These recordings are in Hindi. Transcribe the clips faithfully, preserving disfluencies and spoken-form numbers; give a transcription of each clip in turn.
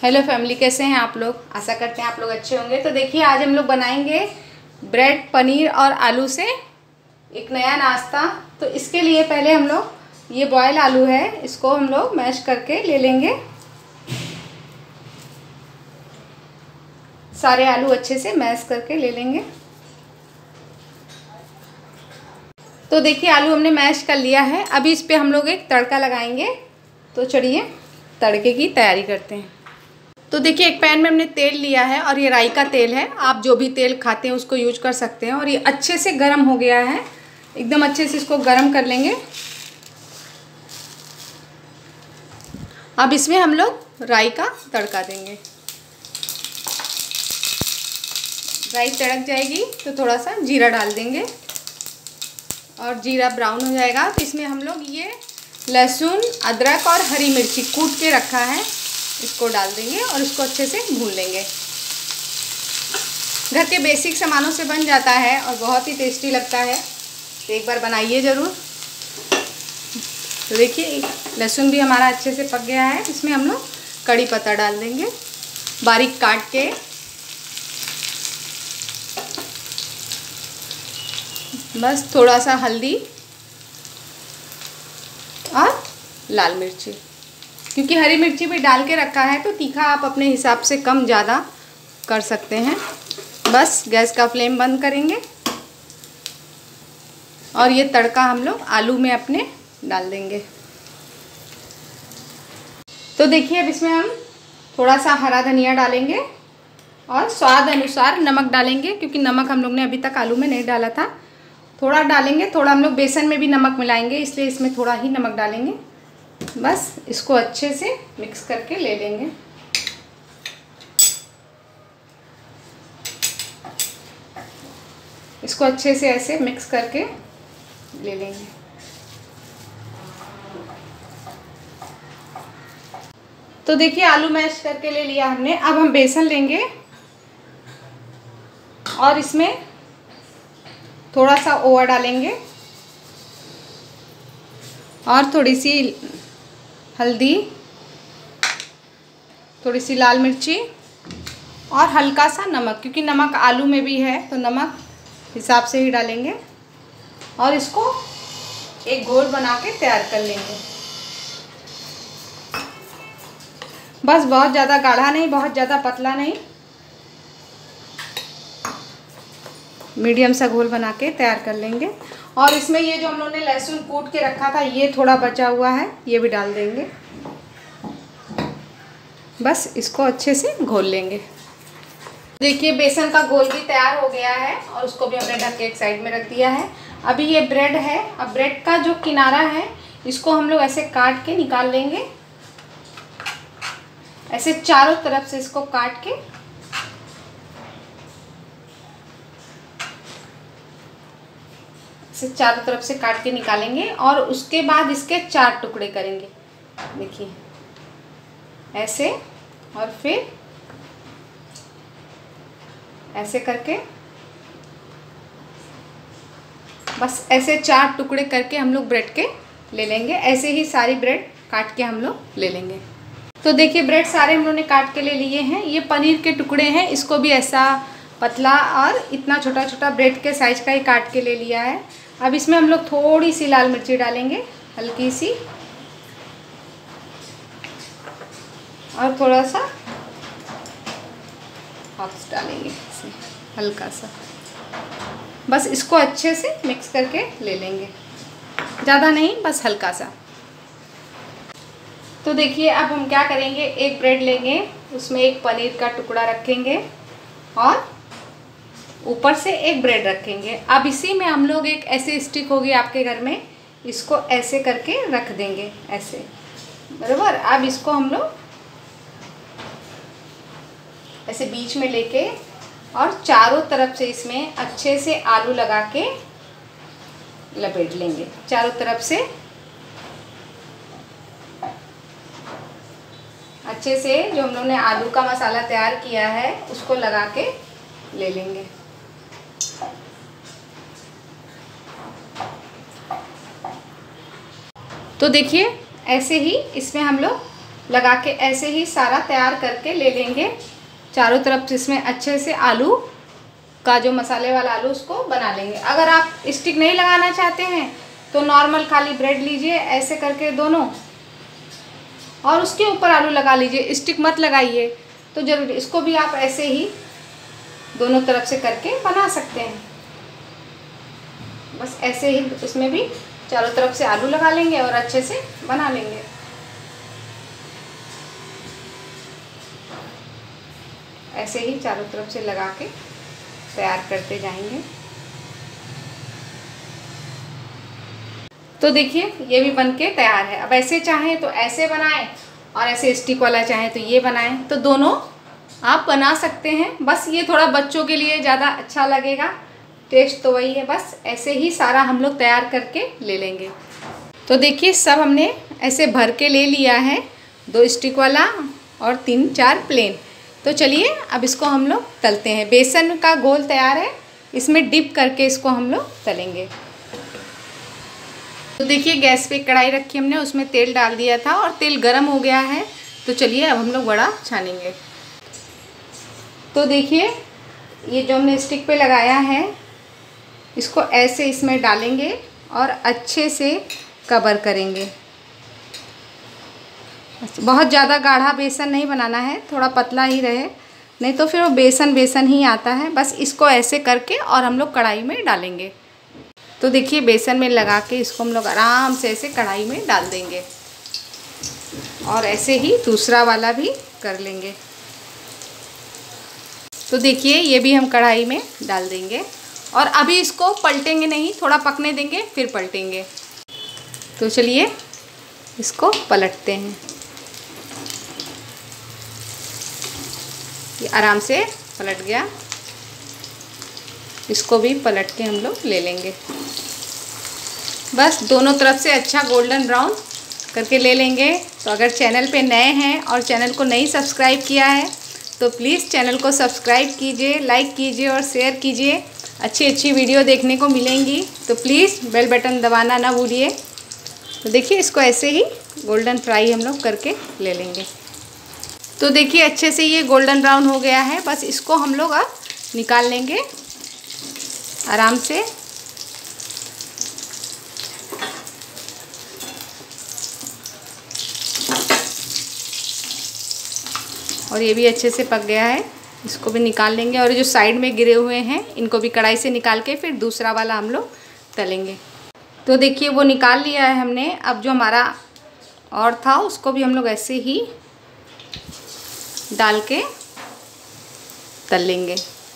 हेलो फैमिली, कैसे हैं आप लोग। आशा करते हैं आप लोग अच्छे होंगे। तो देखिए, आज हम लोग बनाएंगे ब्रेड पनीर और आलू से एक नया नाश्ता। तो इसके लिए पहले हम लोग ये बॉयल आलू है, इसको हम लोग मैश करके ले लेंगे। सारे आलू अच्छे से मैश करके ले लेंगे। तो देखिए, आलू हमने मैश कर लिया है। अभी इस पे हम लोग एक तड़का लगाएंगे। तो चलिए तड़के की तैयारी करते हैं। तो देखिए, एक पैन में हमने तेल लिया है और ये राई का तेल है। आप जो भी तेल खाते हैं उसको यूज कर सकते हैं। और ये अच्छे से गर्म हो गया है, एकदम अच्छे से इसको गर्म कर लेंगे। अब इसमें हम लोग राई का तड़का देंगे। राई तड़क जाएगी तो थोड़ा सा जीरा डाल देंगे और जीरा ब्राउन हो जाएगा तो इसमें हम लोग ये लहसुन, अदरक और हरी मिर्ची कूट के रखा है, इसको डाल देंगे और इसको अच्छे से भून लेंगे। घर के बेसिक सामानों से बन जाता है और बहुत ही टेस्टी लगता है। तो एक बार बनाइए ज़रूर। तो देखिए, लहसुन भी हमारा अच्छे से पक गया है। इसमें हम लोग कड़ी पत्ता डाल देंगे बारीक काट के। बस थोड़ा सा हल्दी और लाल मिर्ची, क्योंकि हरी मिर्ची भी डाल के रखा है तो तीखा आप अपने हिसाब से कम ज़्यादा कर सकते हैं। बस गैस का फ्लेम बंद करेंगे और ये तड़का हम लोग आलू में अपने डाल देंगे। तो देखिए, अब इसमें हम थोड़ा सा हरा धनिया डालेंगे और स्वाद अनुसार नमक डालेंगे, क्योंकि नमक हम लोग ने अभी तक आलू में नहीं डाला था। थोड़ा डालेंगे, थोड़ा हम लोग बेसन में भी नमक मिलाएंगे, इसलिए इसमें थोड़ा ही नमक डालेंगे। बस इसको अच्छे से मिक्स करके ले लेंगे। इसको अच्छे से ऐसे मिक्स करके ले लेंगे। तो देखिए, आलू मैश करके ले लिया हमने। अब हम बेसन लेंगे और इसमें थोड़ा सा ओवा डालेंगे और थोड़ी सी हल्दी, थोड़ी सी लाल मिर्ची और हल्का सा नमक, क्योंकि नमक आलू में भी है तो नमक हिसाब से ही डालेंगे। और इसको एक घोल बना के तैयार कर लेंगे। बस बहुत ज़्यादा गाढ़ा नहीं, बहुत ज़्यादा पतला नहीं, मीडियम सा घोल बना के तैयार कर लेंगे। और इसमें ये जो हम लोगों ने लहसुन कूट के रखा था, ये थोड़ा बचा हुआ है, ये भी डाल देंगे। बस इसको अच्छे से घोल लेंगे। देखिए, बेसन का घोल भी तैयार हो गया है और उसको भी हमने ढक के एक साइड में रख दिया है। अभी ये ब्रेड है। अब ब्रेड का जो किनारा है इसको हम लोग ऐसे काट के निकाल लेंगे। ऐसे चारों तरफ से इसको काट के से चारों तरफ से काट के निकालेंगे और उसके बाद इसके चार टुकड़े करेंगे। देखिए ऐसे, और फिर ऐसे करके, बस ऐसे चार टुकड़े करके हम लोग ब्रेड के ले लेंगे। ऐसे ही सारी ब्रेड काट के हम लोग ले लेंगे। तो देखिए, ब्रेड सारे हम लोग ने काट के ले लिए हैं। ये पनीर के टुकड़े हैं, इसको भी ऐसा पतला और इतना छोटा छोटा ब्रेड के साइज का ही काट के ले लिया है। अब इसमें हम लोग थोड़ी सी लाल मिर्ची डालेंगे, हल्की सी, और थोड़ा सा हॉप्स डालेंगे इसमें, हल्का सा। बस इसको अच्छे से मिक्स करके ले लेंगे, ज़्यादा नहीं, बस हल्का सा। तो देखिए, अब हम क्या करेंगे, एक ब्रेड लेंगे, उसमें एक पनीर का टुकड़ा रखेंगे और ऊपर से एक ब्रेड rखेंगे। अब इसी में हम लोग एक ऐसे स्टिक होगी आपके घर में, इसको ऐसे करके रख देंगे, ऐसे, बराबर। अब इसको हम लोग ऐसे बीच में लेके और चारों तरफ से इसमें अच्छे से आलू लगा के लपेट लेंगे। चारों तरफ से अच्छे से जो हम लोग ने आलू का मसाला तैयार किया है उसको लगा के ले लेंगे। तो देखिए, ऐसे ही इसमें हम लोग लगा के ऐसे ही सारा तैयार करके ले लेंगे। चारों तरफ इसमें अच्छे से आलू का जो मसाले वाला आलू उसको बना लेंगे। अगर आप स्टिक नहीं लगाना चाहते हैं तो नॉर्मल खाली ब्रेड लीजिए ऐसे करके दोनों, और उसके ऊपर आलू लगा लीजिए, स्टिक मत लगाइए। तो जरूर इसको भी आप ऐसे ही दोनों तरफ से करके बना सकते हैं। बस ऐसे ही इसमें भी चारों तरफ से आलू लगा लेंगे और अच्छे से बना लेंगे। ऐसे ही चारों तरफ से लगा के तैयार करते जाएंगे। तो देखिए ये भी बनके तैयार है। अब ऐसे चाहें तो ऐसे बनाएं और ऐसे स्टिक वाला चाहें तो ये बनाएं, तो दोनों आप बना सकते हैं। बस ये थोड़ा बच्चों के लिए ज़्यादा अच्छा लगेगा, टेस्ट तो वही है। बस ऐसे ही सारा हम लोग तैयार करके ले लेंगे। तो देखिए सब हमने ऐसे भर के ले लिया है, दो स्टिक वाला और तीन चार प्लेन। तो चलिए अब इसको हम लोग तलते हैं। बेसन का घोल तैयार है, इसमें डिप करके इसको हम लोग तलेंगे। तो देखिए गैस पे कढ़ाई रखी हमने, उसमें तेल डाल दिया था और तेल गरम हो गया है। तो चलिए अब हम लोग वड़ा छानेंगे। तो देखिए ये जो हमने स्टिक पे लगाया है इसको ऐसे इसमें डालेंगे और अच्छे से कवर करेंगे। बहुत ज़्यादा गाढ़ा बेसन नहीं बनाना है, थोड़ा पतला ही रहे, नहीं तो फिर वो बेसन बेसन ही आता है। बस इसको ऐसे करके और हम लोग कढ़ाई में डालेंगे। तो देखिए बेसन में लगा के इसको हम लोग आराम से ऐसे कढ़ाई में डाल देंगे और ऐसे ही दूसरा वाला भी कर लेंगे। तो देखिए ये भी हम कढ़ाई में डाल देंगे और अभी इसको पलटेंगे नहीं, थोड़ा पकने देंगे फिर पलटेंगे। तो चलिए इसको पलटते हैं। ये आराम से पलट गया, इसको भी पलट के हम लोग ले लेंगे। बस दोनों तरफ से अच्छा गोल्डन ब्राउन करके ले लेंगे। तो अगर चैनल पे नए हैं और चैनल को नहीं सब्सक्राइब किया है तो प्लीज़ चैनल को सब्सक्राइब कीजिए, लाइक कीजिए और शेयर कीजिए। अच्छी अच्छी वीडियो देखने को मिलेंगी, तो प्लीज़ बेल बटन दबाना ना भूलिए। तो देखिए इसको ऐसे ही गोल्डन फ्राई हम लोग करके ले लेंगे। तो देखिए अच्छे से ये गोल्डन ब्राउन हो गया है। बस इसको हम लोग अब निकाल लेंगे आराम से। और ये भी अच्छे से पक गया है, इसको भी निकाल लेंगे। और जो साइड में गिरे हुए हैं इनको भी कढ़ाई से निकाल के फिर दूसरा वाला हम लोग तलेंगे। तो देखिए वो निकाल लिया है हमने। अब जो हमारा और था उसको भी हम लोग ऐसे ही डाल के तल लेंगे।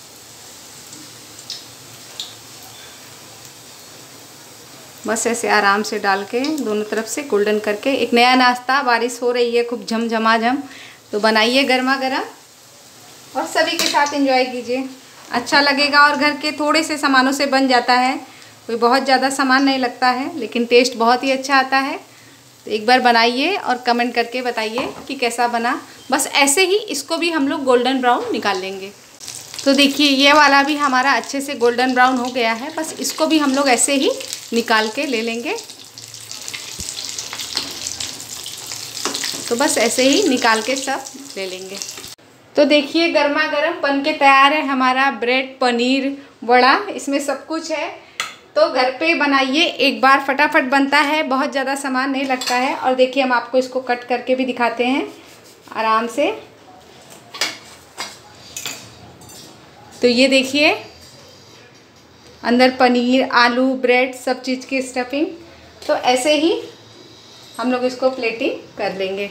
बस ऐसे आराम से डाल के दोनों तरफ से गोल्डन करके। एक नया नाश्ता, बारिश हो रही है खूब झमझमाझम, तो बनाइए गर्मा गर्म और सभी के साथ एंजॉय कीजिए, अच्छा लगेगा। और घर के थोड़े से सामानों से बन जाता है, कोई बहुत ज़्यादा सामान नहीं लगता है, लेकिन टेस्ट बहुत ही अच्छा आता है। तो एक बार बनाइए और कमेंट करके बताइए कि कैसा बना। बस ऐसे ही इसको भी हम लोग गोल्डन ब्राउन निकाल लेंगे। तो देखिए ये वाला भी हमारा अच्छे से गोल्डन ब्राउन हो गया है। बस इसको भी हम लोग ऐसे ही निकाल के ले लेंगे। तो बस ऐसे ही निकाल के सब ले लेंगे। तो देखिए गर्मा गर्म बन के तैयार है हमारा ब्रेड पनीर वड़ा। इसमें सब कुछ है, तो घर पे बनाइए एक बार, फटाफट बनता है, बहुत ज़्यादा सामान नहीं लगता है। और देखिए हम आपको इसको कट करके भी दिखाते हैं आराम से। तो ये देखिए अंदर पनीर, आलू, ब्रेड, सब चीज़ की स्टफिंग। तो ऐसे ही हम लोग इसको प्लेटिंग कर लेंगे।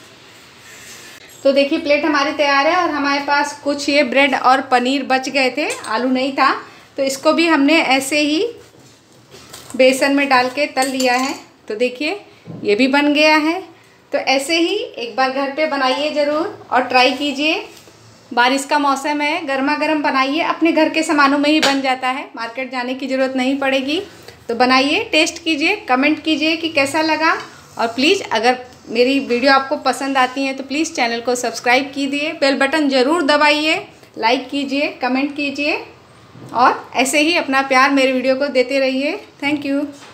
तो देखिए प्लेट हमारी तैयार है और हमारे पास कुछ ये ब्रेड और पनीर बच गए थे, आलू नहीं था, तो इसको भी हमने ऐसे ही बेसन में डाल के तल लिया है। तो देखिए ये भी बन गया है। तो ऐसे ही एक बार घर पे बनाइए ज़रूर और ट्राई कीजिए। बारिश का मौसम है, गर्मा गर्म बनाइए, अपने घर के सामानों में ही बन जाता है, मार्केट जाने की ज़रूरत नहीं पड़ेगी। तो बनाइए, टेस्ट कीजिए, कमेंट कीजिए कि कैसा लगा। और प्लीज़ अगर मेरी वीडियो आपको पसंद आती है तो प्लीज़ चैनल को सब्सक्राइब कीजिए, बेल बटन ज़रूर दबाइए, लाइक कीजिए, कमेंट कीजिए और ऐसे ही अपना प्यार मेरे वीडियो को देते रहिए। Thank you.